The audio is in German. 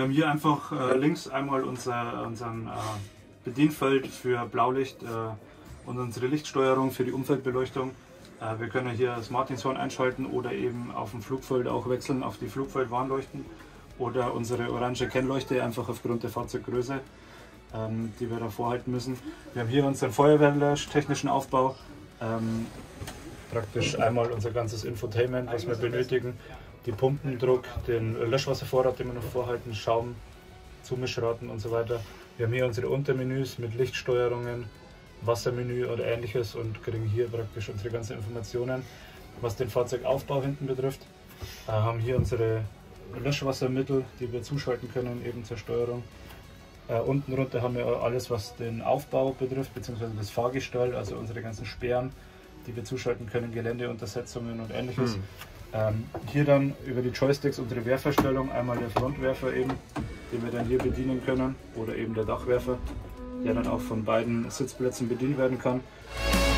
Wir haben hier einfach links einmal unseren Bedienfeld für Blaulicht und unsere Lichtsteuerung für die Umfeldbeleuchtung. Wir können hier das Martinshorn einschalten oder eben auf dem Flugfeld auch wechseln auf die Flugfeldwarnleuchten oder unsere orange Kennleuchte, einfach aufgrund der Fahrzeuggröße, die wir da vorhalten müssen. Wir haben hier unseren feuerwehrlöschtechnischen Aufbau, praktisch einmal unser ganzes Infotainment, was wir benötigen, die Pumpendruck, den Löschwasservorrat, den wir noch vorhalten, Schaum, Zumischraten und so weiter. Wir haben hier unsere Untermenüs mit Lichtsteuerungen, Wassermenü oder ähnliches und kriegen hier praktisch unsere ganzen Informationen, was den Fahrzeugaufbau hinten betrifft. Haben hier unsere Löschwassermittel, die wir zuschalten können, eben zur Steuerung. Unten runter haben wir alles, was den Aufbau betrifft, beziehungsweise das Fahrgestell, also unsere ganzen Sperren, die wir zuschalten können, Geländeuntersetzungen und ähnliches. Hier dann über die Joysticks unsere Werferstellung, einmal der Frontwerfer eben, den wir dann hier bedienen können, oder eben der Dachwerfer, der dann auch von beiden Sitzplätzen bedient werden kann.